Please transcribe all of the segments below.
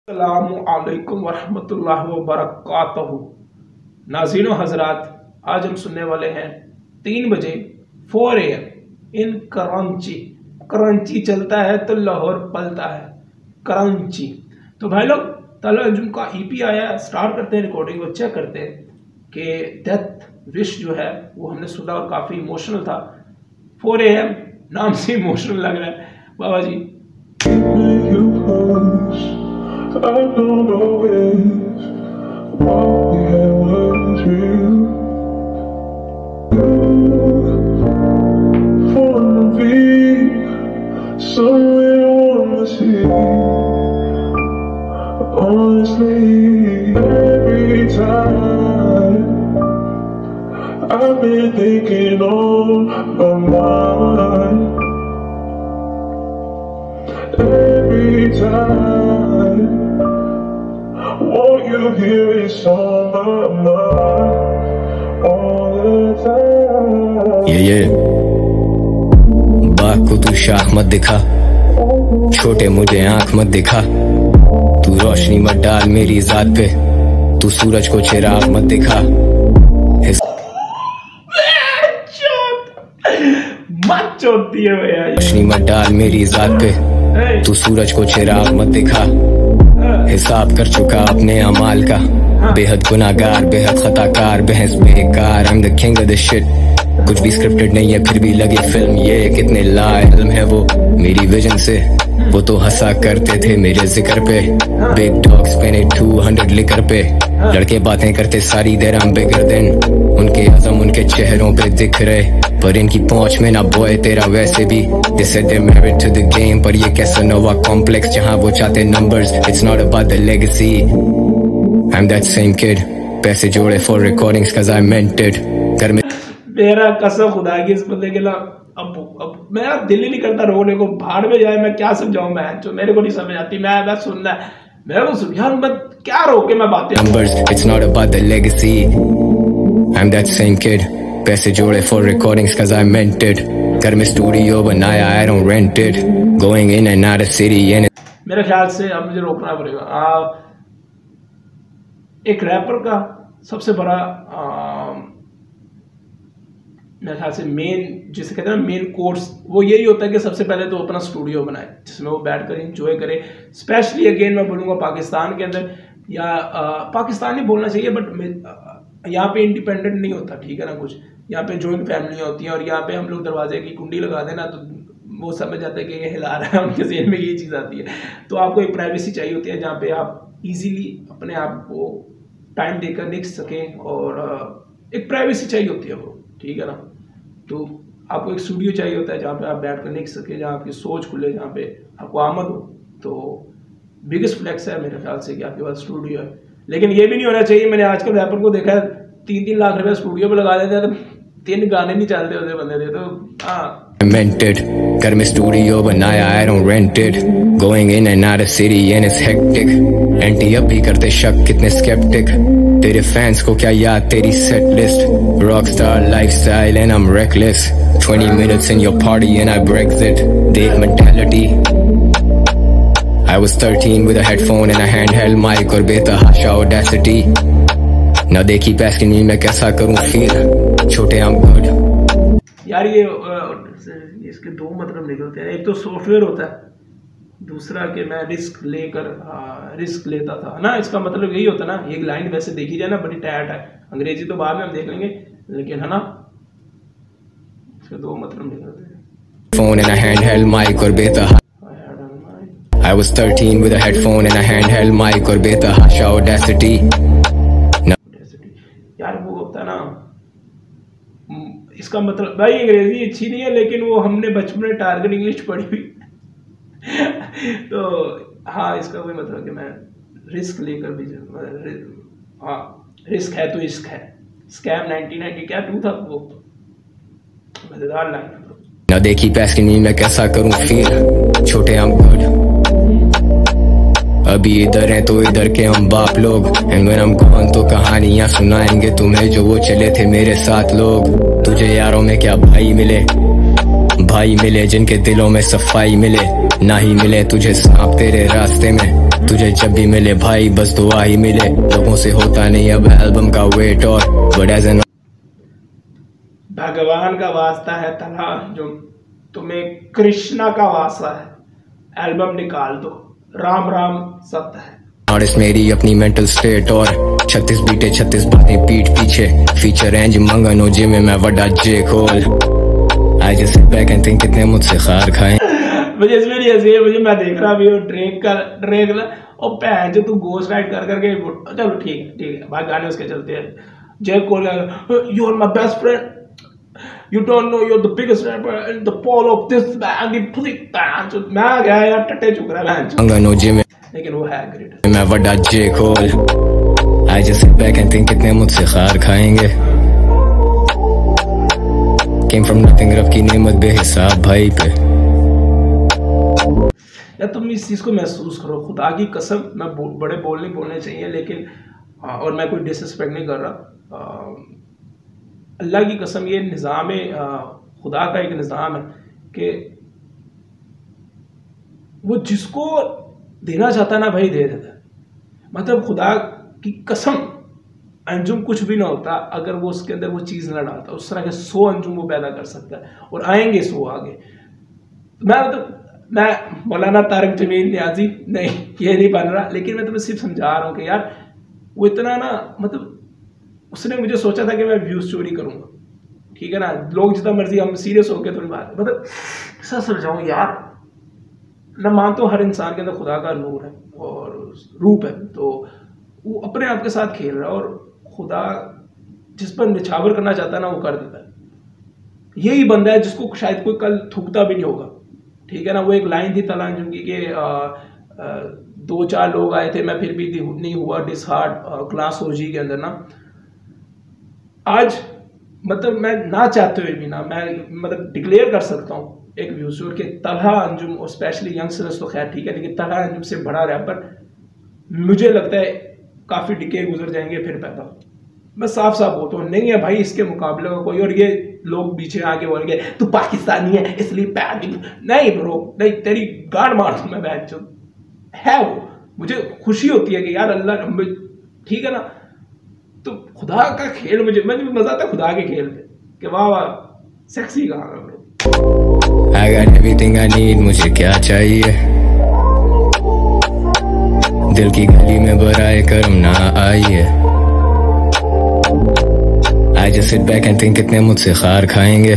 अस्सलामुअलैकुम वरहमतुल्लाहि वबरकातुहू। नाज़रीन हज़रात, आज हम सुनने वाले हैं 3 बजे 4 AM इन कराची। कराची चलता है तो लाहौर पलता है, कराची। तो भाई लोग, तला जिनका EP आया है, स्टार्ट करते हैं रिकॉर्डिंग को, चेक करते हैं कि डेथ विश जो है वो हमने सुना और काफ़ी इमोशनल था। 4 AM नाम से इमोशनल लग रहा है बाबा जी। I don't know if what we had was real. Wanna be somewhere I wanna see. Honestly, every time I've been thinking on my mind. Every time, what you hear is on my mind all the time. ये बाग को तू शाख मत दिखा, छोटे मुझे आंख मत दिखा। तू रोशनी मत डाल मेरी जात पे, तू सूरज को चिराग मत दिखा। मत चोती है भैया, रोशनी मत डाल मेरी जात पे, तू सूरज को चिराग मत दिखा। हिसाब कर चुका अपने अमाल का, बेहद गुनाहगार बेहद खताकार, बहस बेकार। I'm the king of this shit। कुछ भी स्क्रिप्टेड नहीं है फिर भी लगी फिल्म ये। कितने लाइल्म है वो मेरी विजन से, वो तो हंसा करते थे मेरे जिक्र पे। बिग डॉग्स पहने 200 लिकर पे, लड़के बातें करते सारी देर हम बिगर दिन। उनके आज़म उनके चेहरों पे दिख रहे, पर इनकी पहुंच में ना बॉय तेरा वैसे भी। They said they're married to the game, पर ये कैसा नोवा कॉम्प्लेक्स जहां वो चाहते numbers। It's not about the legacy, I'm that same kid। पैसे जोड़े for recordings cause I meant it। घर में मेरा कसम खुदा की इस बंदे के ना, अब मेरा दिल ही नहीं करता रोने को। भाड़ में जाए, मैं क्या समझाऊं, मैं जो मेरे को नहीं समझ आती। मैं सुनना है मेरे को सुन यार, मैं क्या रोके मैं बातें। numbers, it's not about the legacy, I'm that same kid। पैसे जोड़े for recordings cause I meant it। घर में स्टूडियो बनाया, I don't rent it। Going in and out of city and मेरे ख्याल से अब मुझे रोकना पड़ेगा। एक रैपर का सबसे बड़ा मेरे ख्याल से मेन, जिसे कहते हैं ना मेन कोर्स, वो यही होता है कि सबसे पहले तो अपना स्टूडियो बनाए जिसमें वो बैठ कर इंजॉय करे। स्पेशली अगेन मैं बोलूँगा पाकिस्तान के अंदर, या पाकिस्तान ही बोलना चाहिए, बट यहाँ पे इंडिपेंडेंट नहीं होता, ठीक है ना। कुछ यहाँ पे जॉइंट फैमिलियाँ होती हैं और यहाँ पे हम लोग दरवाजे की कुंडी लगा देना तो वो समझ जाता है कि ये हिला रहा है, उनके ज़हन में ये चीज़ आती है। तो आपको एक प्राइवेसी चाहिए होती है जहाँ पे आप इजीली अपने आप को टाइम देकर लिख सकें, और एक प्राइवेसी चाहिए होती है वो, ठीक है ना। तो आपको एक स्टूडियो चाहिए होता है जहाँ पे आप बैठ कर लिख सकें, जहाँ आपकी सोच खुले, जहाँ पे आपको आमद हो। तो बिगेस्ट फ्लेक्स है मेरे ख्याल से कि आपके पास स्टूडियो है। लेकिन ये भी नहीं होना चाहिए, मैंने आजकल रैपर को देखा है 3-3 लाख रुपए स्टूडियो पे लगा देते हैं तो 3 गाने नहीं चलते होते बंदे दे। तो हाँ meant it। घर में स्टूडियो बनाया, I don't rent it। Going in and out of city and it's hectic। एंटी अब भी करते शक कितने skeptic। तेरे फैंस को क्या याद तेरी set list. Rockstar lifestyle and I'm reckless। 20 minutes in your party and I Brexit। देख mentality। I was 13 with a headphone and a handheld mic और बेतहाशा audacity। ना देखी पैसकिनी में कैसा करूं फील, छोटे हम गुड। यार ये इसके 2 मतलब निकलते हैं। एक तो सॉफ्टवेयर होता है, दूसरा कि मैं रिस्क लेता था ना। इसका मतलब यही होता है ना। ये लाइन वैसे देखी जाए ना बड़ी टैट है, अंग्रेजी तो बाद में हम देख लेंगे, लेकिन है ना इसके 2 मतलब निकलते हैं। Phone and a handheld mic और बेतहाशा। I was 13 with a headphone and a handheld mic और बेतहाशा audacity। यार वो होता है ना, इसका मतलब भाई अंग्रेजी अच्छी नहीं है, लेकिन वो हमने बचपन में टारगेट इंग्लिश पढ़ी हुई तो हाँ, इसका कोई मतलब कि मैं रिस्क लेकर भी, हाँ रिस्क है तो इश्क है। स्कैम 1990 क्या 2 था वो, मजेदार लाइन। ना देखी पैसकिनी में कैसा करूं फील, छोटे हम गुड। अभी इधर हैं तो इधर के हम बाप लोग। एंड व्हेन I'm gone तो कहानियां सुनाएंगे तुम्हें जो वो चले थे मेरे साथ लोग। तुझे यारों में क्या भाई मिले जिनके दिलों में सफाई मिले, ना ही मिले तुझे सांप तेरे रास्ते में। तुझे जब भी मिले भाई बस दुआ ही मिले, लोगों से होता नहीं अब एल्बम का वेट, और बट एज एन भगवान का वास्ता है तला जो तुम्हें कृष्णा का वास्ता है, एल्बम निकाल दो, राम राम सत्य है। और इस मेरी अपनी मेंटल स्टेट, और 36 बीटे 36 बातें पीठ पीछे, फीचर रेंज मंगन ओजे में मैं वड्डा जे खोल। I just sit back and think कितने मुझसे खार खाए। मुझे इसमें नहीं हंसी है, मुझे मैं देख रहा भी हूँ ड्रेक और पैन जो तू गोस्ट राइड कर करके, चलो ठीक है भाई, गाने उसके चलते हैं। J Cole you are my best friend, you don't know you're the biggest rapper in the pole of this band, मैं आ गया यार टट्टे चुक रहा है, लेकिन वो है ग्रेट। मैं वड्डा जे खोल। I just sit back and think कितने मुझसे खार खाएंगे। Came from nothing, रब की नेमत बेहिसाब भाई पे। या तुम इस चीज को महसूस करो, खुदा की कसम, मैं बड़े बोल नहीं बोलने चाहिए, लेकिन और मैं कोई डिसरिस्पेक्ट नहीं कर रहा, अल्लाह की कसम ये निज़ाम खुदा का एक निज़ाम है कि वो जिसको देना चाहता है ना भाई दे देता है। मतलब खुदा की कसम अंजुम कुछ भी ना होता अगर वो उसके अंदर वो चीज़ ना डालता, उस तरह के 100 अंजुम वो पैदा कर सकता है और आएंगे 100 आगे। मैं मौलाना तारिक जमील नियाजी नहीं, ये नहीं बन रहा, लेकिन मैं तुम्हें सिर्फ समझा रहा हूँ कि यार वो इतना ना, मतलब उसने मुझे सोचा था कि मैं व्यूज चोरी करूंगा, ठीक है ना, लोग जितना मर्जी हम सीरियस हो गए थोड़ी बात, मतलब ऐसा समझाऊं यार, मैं मानता हूँ हर इंसान के अंदर खुदा का नूर है और रूप है, तो वो अपने आप के साथ खेल रहा है और खुदा जिस पर निछावर करना चाहता है ना वो कर देता है। यही बंदा है जिसको शायद कोई कल थूकता भी नहीं होगा, ठीक है ना। वो एक लाइन थी तला अंजुम की कि 2-4 लोग आए थे, मैं फिर भी नहीं हुआ डिसहार्ट क्लास ओजी के अंदर ना। आज मतलब मैं ना चाहते हुए भी ना, मैं मतलब डिक्लेयर कर सकता हूँ एक व्यूज़र के तलहा अंजुम और स्पेशली यंगस्टर्स तो खैर ठीक है, लेकिन तलहा अंजुम से बड़ा रैपर मुझे लगता है काफ़ी डिके गुजर जाएंगे फिर पैदा। मैं साफ साफ बोलता हूँ नहीं है भाई इसके मुकाबले में कोई, और ये लोग पीछे आके बोलेंगे तू पाकिस्तानी है इसलिए नहीं ब्रो, नहीं तेरी गाड़ मार दूँ मैं बैठ है। वो मुझे खुशी होती है कि यार अल्लाह, ठीक है ना, तो खुदा का खेल मुझे मजा आता है खुदा के खेल में कि वाह वाह सेक्सी कहा है bro. I got everything I need, मुझे क्या चाहिए, दिल की गली में बराए करम ना आइए। I just sit back and think कितने मुझसे खार खाएंगे।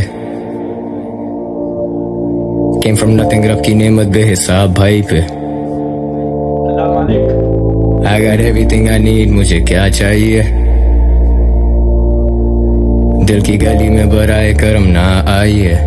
Came from nothing, रब की नेमत बेहिसाब भाई पे। अल्लाह मालिक। I got everything I need, मुझे क्या चाहिए, दिल की गली में बराए करम ना आइए।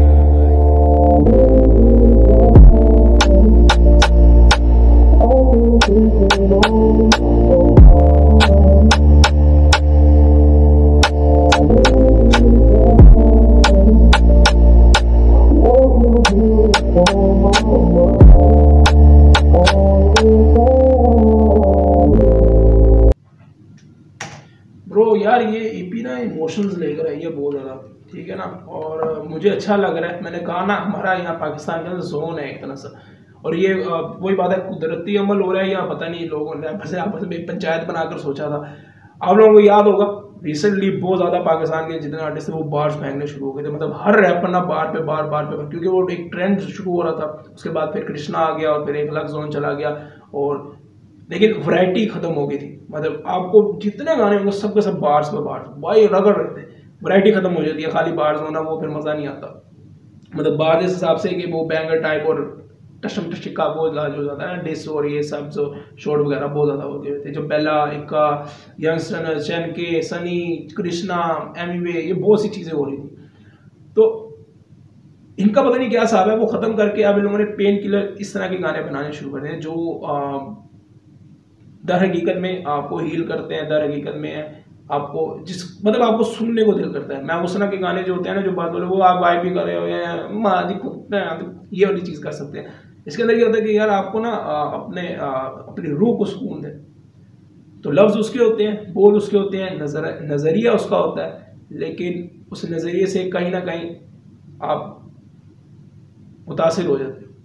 ब्रो यार ये ईपी ना इमोशंस लेकर आई है बहुत ज़्यादा, ठीक है ना, और मुझे अच्छा लग रहा है। मैंने कहा ना हमारा यहाँ पाकिस्तान के अंदर जोन है एक तरह से, और ये वही बात है कुदरती अमल हो रहा है या पता नहीं लोगों ने आपस में पंचायत बनाकर सोचा था। आप लोगों को याद होगा रिसेंटली बहुत ज़्यादा पाकिस्तान के जितने आर्टिस्ट थे वो बार्स फेंकने शुरू हो गए थे, मतलब हर रैपर ना बार पे क्योंकि वो एक ट्रेंड शुरू हो रहा था। उसके बाद फिर कृष्णा आ गया और फिर एक अलग जोन चला गया, और लेकिन वैरायटी खत्म हो गई थी। मतलब आपको जितने गाने होंगे सबके सब बार्स पे बार्स भाई रगड़ रहे थे, वैरायटी खत्म हो जाती है, खाली बार्स होना वो फिर मज़ा नहीं आता। मतलब बार्स इस हिसाब से कि वो बैंगर टाइप और टशम टशिका बहुत ज़्यादा हो जाता है ना, डिस और ये सब जो शॉर्ट वगैरह बहुत ज़्यादा हो गए थे। जो बेला इक्का यंगस्टर चैन के सनी कृष्णा एमिवे ये बहुत सी चीज़ें हो रही थी, तो इनका पता नहीं क्या हिसाब है, वो ख़त्म करके अब इन लोगों ने पेन किलर इस तरह के गाने बनाने शुरू कर दिए जो दर हकीकत में आपको हील करते हैं, दर हकीकत में आपको जिस मतलब आपको सुनने को दिल करता है। मैं उस तरह के गाने जो होते हैं ना जो बात बोले वो आप वाइब भी कर रहे हो या ये वाली चीज़ कर सकते हैं। इसके अंदर ये होता है कि यार आपको ना अपनी रूह को सुकून दे, तो लफ्ज़ उसके होते हैं, बोल उसके होते हैं, नज़रिया उसका होता है, लेकिन उस नज़रिए से कहीं ना कहीं आप मुतासिर हो जाते हो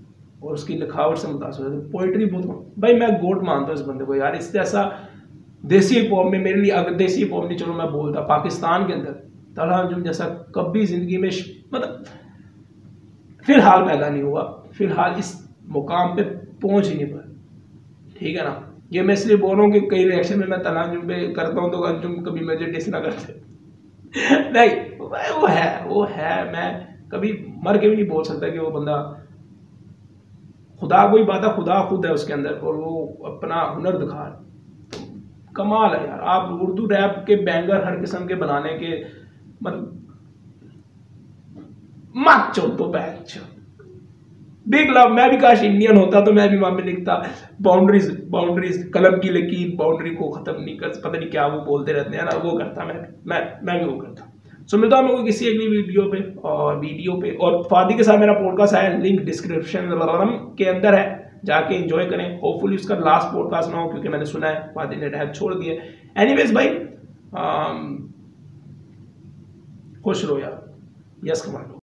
और उसकी लिखावट से मुतासर होता, पोइट्री बहुत भाई मैं गोट मानता हूँ इस बंदे को यार। इससे ऐसा देसी हिप हॉप में मेरे लिए, अगर देसी हिप हॉप नहीं चलो मैं बोलता, पाकिस्तान के अंदर तलहा अंजुम जैसा कभी जिंदगी में मतलब फिलहाल पैदा नहीं हुआ, फिलहाल इस मुकाम पे पहुंच ही नहीं पाया, ठीक है ना। ये मैं इसलिए बोल रहा हूँ कि कई रिएक्शन में मैं तलहा अंजुम पे करता हूँ तो अंजुम कभी मुझे डिस ना करते नहीं वो है, मैं कभी मर के भी नहीं बोल सकता कि वो बंदा, खुदा कोई बात है, खुदा खुद है उसके अंदर और वो अपना हुनर दिखा रहा है, कमाल है यार। आप उर्दू रैप के बैंगर हर किस्म के बनाने के मतलब मत चो तो बैच बिग लव। मैं भी काश इंडियन होता तो मैं भी वहां पे लिखता बाउंड्रीज कलम की लकीर बाउंड्री को खत्म नहीं कर, पता नहीं क्या वो बोलते रहते हैं ना, वो करता मैं भी वो करता। सो मिलता हूँ मैं किसी अगली वीडियो पे और फादी के साथ मेरा पॉडकास्ट है, लिंक डिस्क्रिप्शन के अंदर है, जाके एंजॉय करें। होपफुली उसका लास्ट पॉडकास्ट ना हो क्योंकि मैंने सुना है फादी ने रैप छोड़ दिए। एनीवेज भाई खुश रहो यार, यस कमांडो।